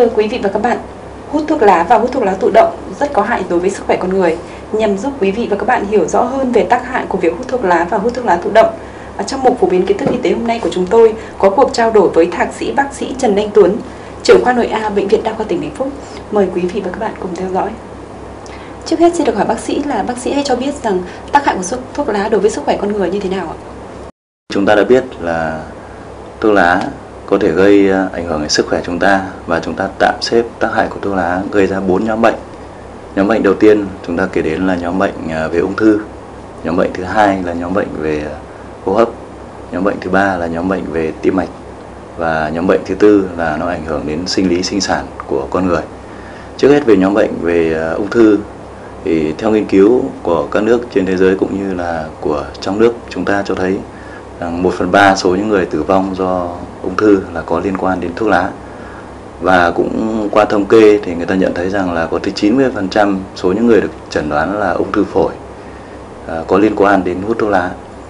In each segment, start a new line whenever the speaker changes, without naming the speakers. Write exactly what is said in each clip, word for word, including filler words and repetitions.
thưa quý vị và các bạn, hút thuốc lá và hút thuốc lá thụ động rất có hại đối với sức khỏe con người. Nhằm giúp quý vị và các bạn hiểu rõ hơn về tác hại của việc hút thuốc lá và hút thuốc lá thụ động, trong mục phổ biến kiến thức y tế hôm nay của chúng tôi có cuộc trao đổi với thạc sĩ bác sĩ Trần Anh Tuấn, trưởng khoa nội A Bệnh viện Đa khoa tỉnh Vĩnh Phúc. Mời quý vị và các bạn cùng theo dõi. Trước hết xin được hỏi bác sĩ là bác sĩ hãy cho biết rằng tác hại của thuốc lá đối với sức khỏe con người như thế nào ạ?
Chúng ta đã biết là thuốc lá có thể gây ảnh hưởng đến sức khỏe chúng ta, và chúng ta tạm xếp tác hại của thuốc lá gây ra bốn nhóm bệnh. Nhóm bệnh đầu tiên chúng ta kể đến là nhóm bệnh về ung thư. Nhóm bệnh thứ hai là nhóm bệnh về hô hấp. Nhóm bệnh thứ ba là nhóm bệnh về tim mạch. Và nhóm bệnh thứ tư là nó ảnh hưởng đến sinh lý sinh sản của con người. Trước hết về nhóm bệnh về ung thư thì theo nghiên cứu của các nước trên thế giới cũng như là của trong nước, chúng ta cho thấy rằng một phần ba số những người tử vong do ung thư là có liên quan đến thuốc lá. Và cũng qua thống kê thì người ta nhận thấy rằng là có tới chín mươi phần trăm số những người được chẩn đoán là ung thư phổi à, có liên quan đến hút thuốc lá.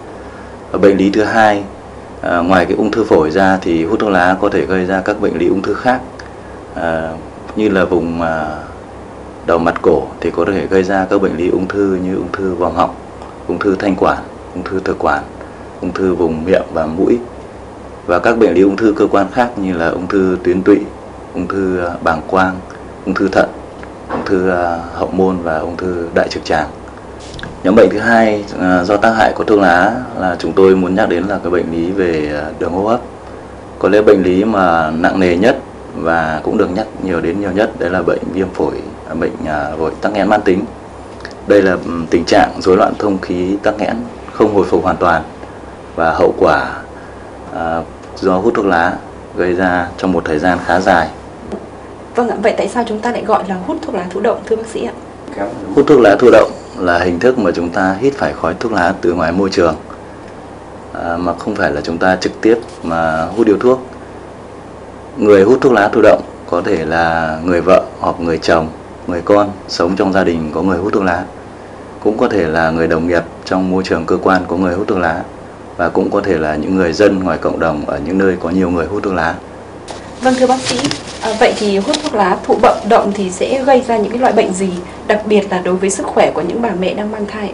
Và bệnh lý thứ hai, à, ngoài cái ung thư phổi ra thì hút thuốc lá có thể gây ra các bệnh lý ung thư khác, à, như là vùng à, đầu mặt cổ thì có thể gây ra các bệnh lý ung thư như ung thư vòm họng, ung thư thanh quản, ung thư thực quản, ung thư vùng miệng và mũi, và các bệnh lý ung thư cơ quan khác như là ung thư tuyến tụy, ung thư bàng quang, ung thư thận, ung thư hậu môn và ung thư đại trực tràng. Nhóm bệnh thứ hai do tác hại của thuốc lá là chúng tôi muốn nhắc đến là cái bệnh lý về đường hô hấp. Có lẽ bệnh lý mà nặng nề nhất và cũng được nhắc nhiều đến nhiều nhất đấy là bệnh viêm phổi, bệnh phổi tắc nghẽn mãn tính. Đây là tình trạng rối loạn thông khí tắc nghẽn không hồi phục hoàn toàn và hậu quả à, do hút thuốc lá gây ra trong một thời gian khá dài.
Vâng ạ, vậy tại sao chúng ta lại gọi là hút thuốc lá thụ động thưa bác sĩ ạ?
Hút thuốc lá thụ động là hình thức mà chúng ta hít phải khói thuốc lá từ ngoài môi trường, à, mà không phải là chúng ta trực tiếp mà hút điếu thuốc. Người hút thuốc lá thụ động có thể là người vợ hoặc người chồng, người con sống trong gia đình có người hút thuốc lá, cũng có thể là người đồng nghiệp trong môi trường cơ quan có người hút thuốc lá, và cũng có thể là những người dân ngoài cộng đồng ở những nơi có nhiều người hút thuốc lá.
Vâng thưa bác sĩ, à, vậy thì hút thuốc lá thụ động thì sẽ gây ra những cái loại bệnh gì, đặc biệt là đối với sức khỏe của những bà mẹ đang mang thai?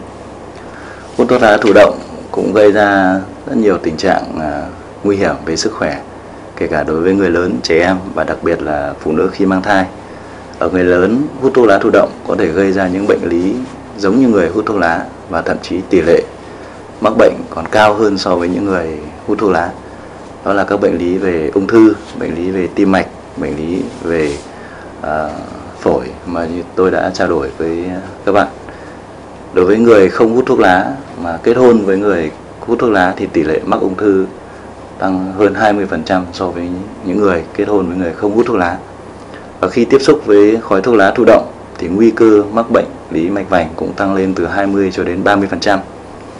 Hút thuốc lá thụ động cũng gây ra rất nhiều tình trạng à, nguy hiểm về sức khỏe, kể cả đối với người lớn, trẻ em và đặc biệt là phụ nữ khi mang thai. Ở người lớn, hút thuốc lá thụ động có thể gây ra những bệnh lý giống như người hút thuốc lá, và thậm chí tỷ lệ mắc bệnh còn cao hơn so với những người hút thuốc lá. Đó là các bệnh lý về ung thư, bệnh lý về tim mạch, bệnh lý về uh, phổi mà như tôi đã trao đổi với các bạn. Đối với người không hút thuốc lá mà kết hôn với người hút thuốc lá thì tỷ lệ mắc ung thư tăng hơn hai mươi phần trăm so với những người kết hôn với người không hút thuốc lá. Và khi tiếp xúc với khói thuốc lá thụ động thì nguy cơ mắc bệnh lý mạch vành cũng tăng lên từ hai mươi cho đến ba mươi phần trăm.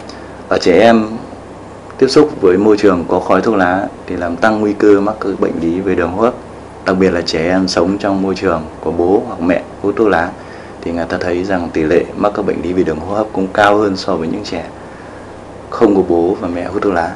Ở trẻ em, tiếp xúc với môi trường có khói thuốc lá thì làm tăng nguy cơ mắc các bệnh lý về đường hô hấp. Đặc biệt là trẻ em sống trong môi trường có bố hoặc mẹ hút thuốc lá thì người ta thấy rằng tỷ lệ mắc các bệnh lý về đường hô hấp cũng cao hơn so với những trẻ không có bố và mẹ hút thuốc lá.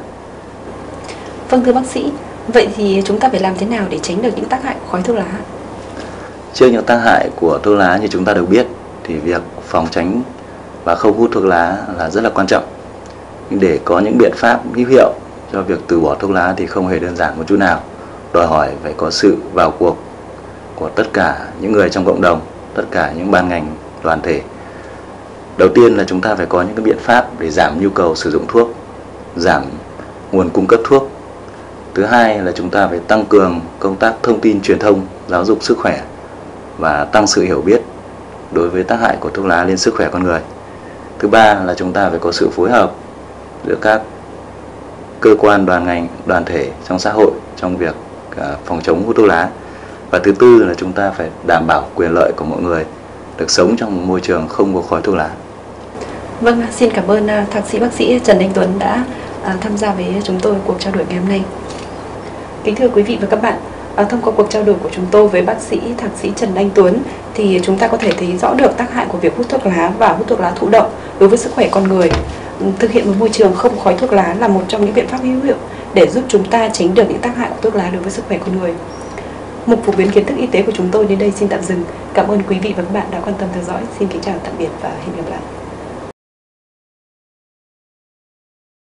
Vâng thưa bác sĩ, vậy thì chúng ta phải làm thế nào để tránh được những tác hại của khói thuốc lá?
Trước những tác hại của thuốc lá như chúng ta được biết thì việc phòng tránh và không hút thuốc lá là rất là quan trọng. Nhưng để có những biện pháp hữu hiệu cho việc từ bỏ thuốc lá thì không hề đơn giản một chút nào, đòi hỏi phải có sự vào cuộc của tất cả những người trong cộng đồng, tất cả những ban ngành đoàn thể. Đầu tiên là chúng ta phải có những cái biện pháp để giảm nhu cầu sử dụng thuốc, giảm nguồn cung cấp thuốc. Thứ hai là chúng ta phải tăng cường công tác thông tin truyền thông, giáo dục sức khỏe và tăng sự hiểu biết đối với tác hại của thuốc lá lên sức khỏe con người. Thứ ba là chúng ta phải có sự phối hợp giữa các cơ quan đoàn ngành, đoàn thể trong xã hội trong việc phòng chống hút thuốc lá. Và thứ tư là chúng ta phải đảm bảo quyền lợi của mọi người được sống trong một môi trường không có khói thuốc lá.
Vâng, xin cảm ơn thạc sĩ bác sĩ Trần Anh Tuấn đã tham gia với chúng tôi cuộc trao đổi ngày hôm nay. Kính thưa quý vị và các bạn, À, thông qua cuộc trao đổi của chúng tôi với bác sĩ thạc sĩ Trần Anh Tuấn thì chúng ta có thể thấy rõ được tác hại của việc hút thuốc lá và hút thuốc lá thụ động đối với sức khỏe con người. Thực hiện một môi trường không khói thuốc lá là một trong những biện pháp hữu hiệu để giúp chúng ta tránh được những tác hại của thuốc lá đối với sức khỏe con người. Mục phổ biến kiến thức y tế của chúng tôi đến đây xin tạm dừng. Cảm ơn quý vị và các bạn đã quan tâm theo dõi. Xin kính chào tạm biệt và hẹn gặp lại.